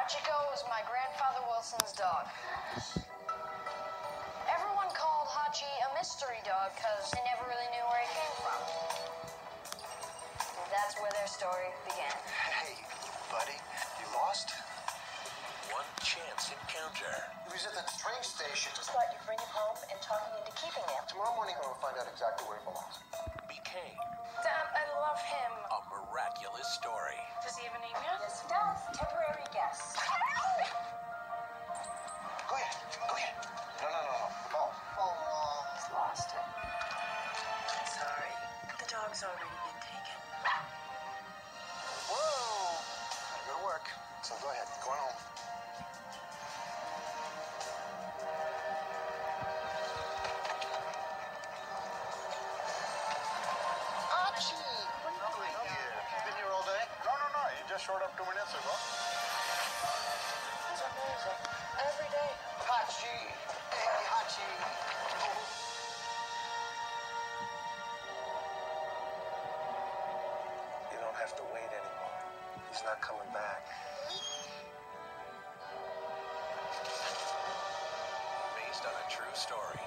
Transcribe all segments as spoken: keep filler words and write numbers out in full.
Hachiko was my grandfather Wilson's dog. Everyone called Hachi a mystery dog because they never really knew where he came from. And that's where their story began. Hey, buddy, you lost? One chance encounter. He was at that train station. Thought you'd bring him home and talk him into keeping him. Tomorrow morning, I will find out exactly where he belongs. Became Dad, I love him. a miraculous story. Does he have a name yet? Yes, he does. Temporary guest. Go ahead. Go ahead. No, no, no, no. Come on. Oh, he's lost it. Sorry. The dog's already been taken. Whoa! Good work. So go ahead. Go on home. Archie! What are you doing here? You been here all day? No, no, no. He just showed up two minutes ago. That's amazing. Every day. Hachi! Hey, Hachi! You don't have to wait anymore. He's not coming back. Based on a true story.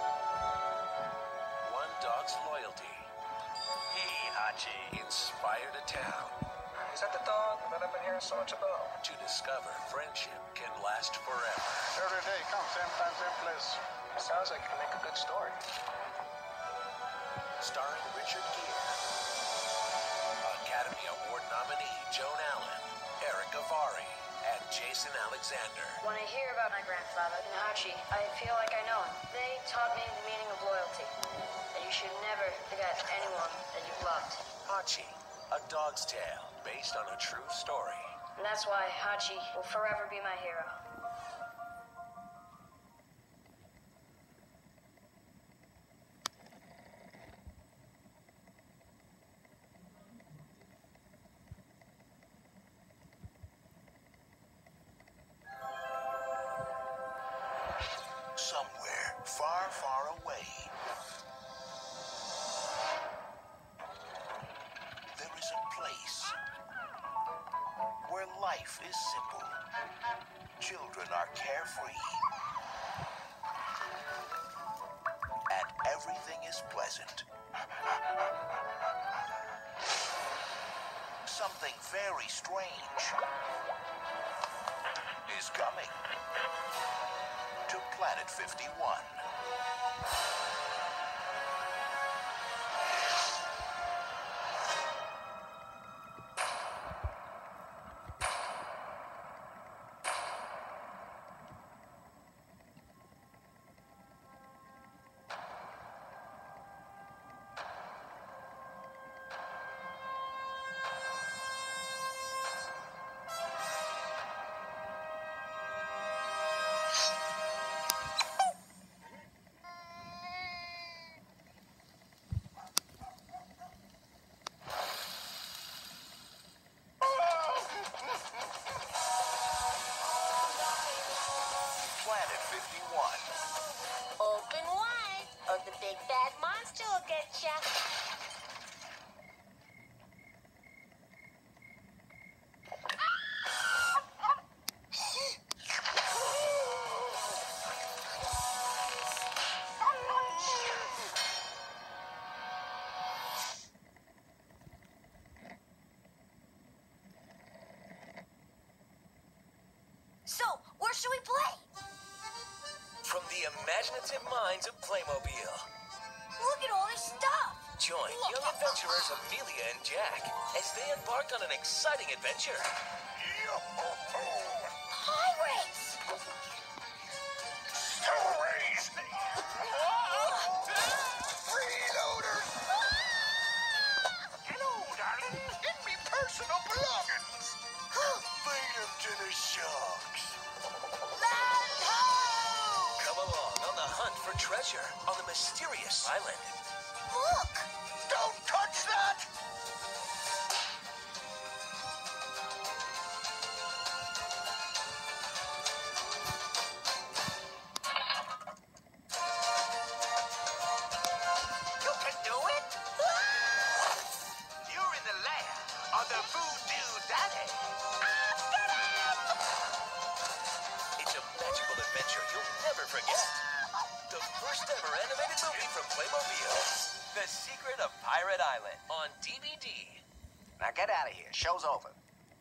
One dog's loyalty. Hey, Hachi. Inspired a town. Is that the dog that I've been hearing so much about? To discover friendship can last forever. Every day, come, same time, same place. Sounds like you make a good story. Starring Richard Gere, Academy Award nominee Joan Allen, Eric Avari, and Jason Alexander. When I hear about my grandfather and Hachi, I feel like I know him. They taught me the meaning of loyalty. That you should never forget anyone that you've loved. Hachi, a dog's tale based on a true story. And that's why Hachi will forever be my hero. Somewhere far, far away, there is a place where life is simple. Children are carefree. And everything is pleasant. Something very strange is coming to Planet fifty-one. Planet fifty-one. Open wide, or the big bad monster will get ya. So, where should we play? From the imaginative minds of Playmobil. Look at all this stuff. Join young adventurers Amelia and Jack as they embark on an exciting adventure. Pirates! Stowaways! Freeloaders! Hello, darling. Get me personal belongings. Feed them to the sharks. Land ho! Come along on the hunt for treasure on the mysterious island. Look! Don't touch that! You can do it! You're in the lair of the Voodoo Daddy. Get him! first ever animated movie from Playmobil. The Secret of Pirate Island on D V D. Now get out of here. Show's over.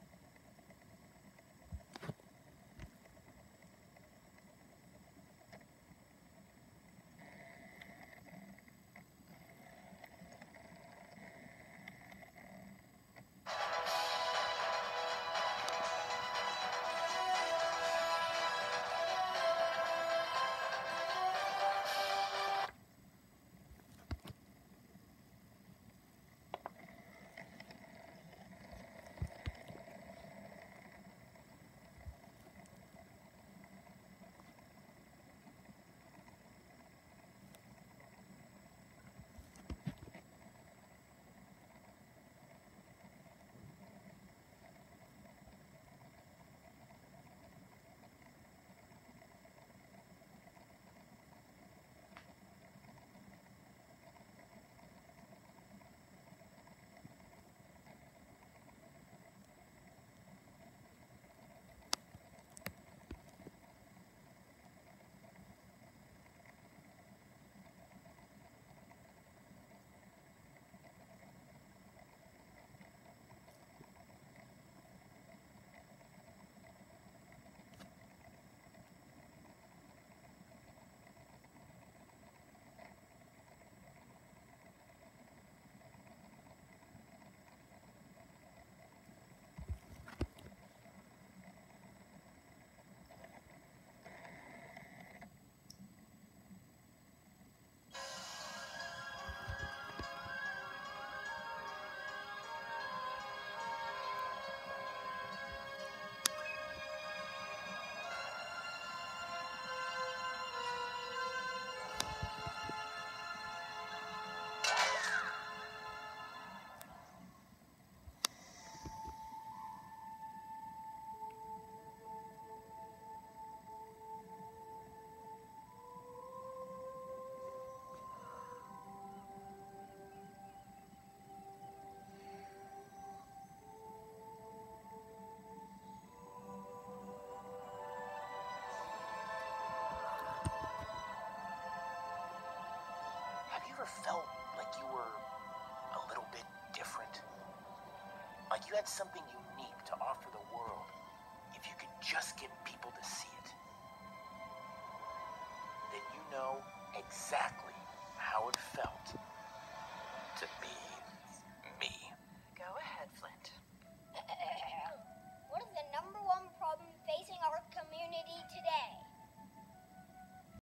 Have you ever felt like you were a little bit different? Like you had something unique to offer the world if you could just get people to see it? Then you know exactly